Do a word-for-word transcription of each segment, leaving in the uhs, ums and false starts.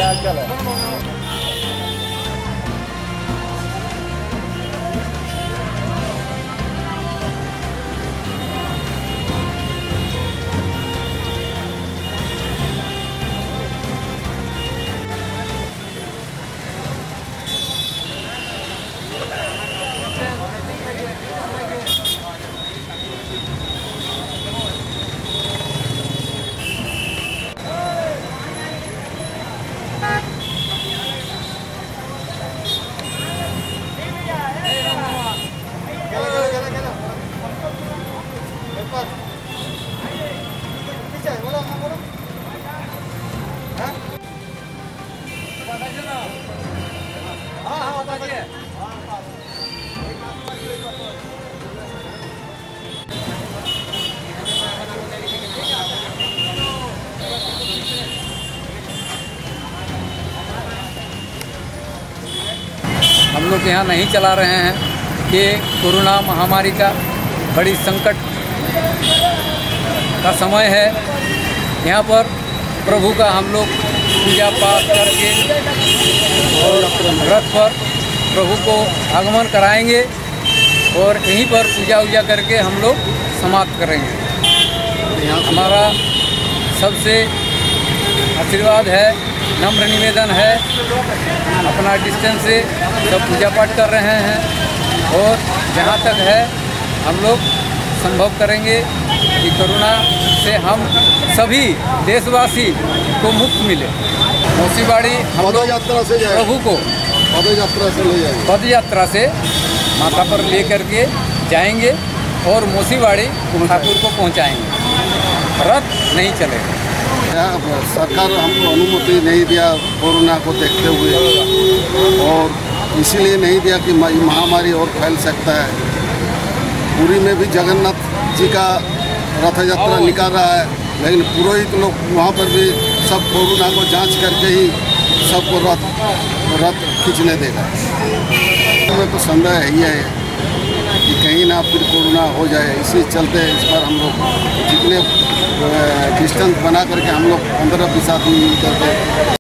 हाल चाल है? हम लोग यहाँ नहीं चला रहे हैं कि कोरोना महामारी का बड़ी संकट का समय है। यहाँ पर प्रभु का हम लोग पूजा पाठ करके और रथ पर प्रभु को आगमन कराएंगे और यहीं पर पूजा वूजा करके हम लोग समाप्त करेंगे। हमारा सबसे आशीर्वाद है, नम्र निवेदन है, अपना डिस्टेंस से सब पूजा पाठ कर रहे हैं और जहाँ तक है हम लोग संभव करेंगे कि कोरोना से हम सभी देशवासी को मुक्त मिले। मौसीबाड़ी हम लोग यात्रा से प्रभु को पद यात्रा से ले जाएंगे, पद यात्रा से माता पर ले करके जाएंगे और मौसीबाड़ी ठाकुर को पहुँचाएंगे। रथ नहीं चलेगा। सरकार हमको अनुमति नहीं दिया कोरोना को देखते हुए, और इसीलिए नहीं दिया कि महामारी और फैल सकता है। पुरी में भी जगन्नाथ जी का रथ यात्रा निकाल रहा है, लेकिन पुरोहित लोग वहाँ पर भी सब कोरोना को जांच करके ही सबको रथ रथ खींचने देगा। हमें तो संदेह ही है कि कहीं ना फिर कोरोना हो जाए। इसी चलते इस पर हम लोग जितने डिस्टेंस बना करके हम लोग पंद्रह बीस आदमी मिल करके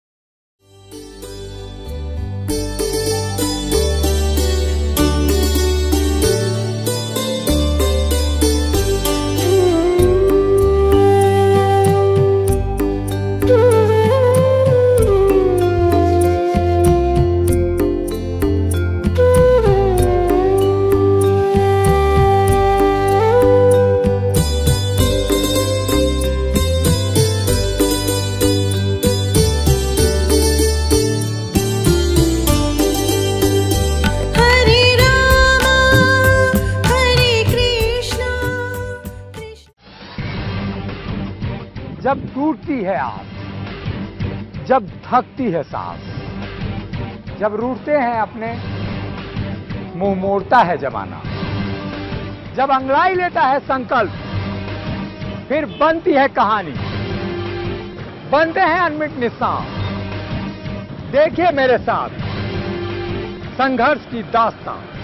जब टूटती है आस, जब थकती है सांस, जब रूठते हैं अपने मुंह मोड़ता है जमाना, जब अंगड़ाई लेता है संकल्प, फिर बनती है कहानी, बनते हैं अनमिट निशान। देखिए मेरे साथ संघर्ष की दास्तान।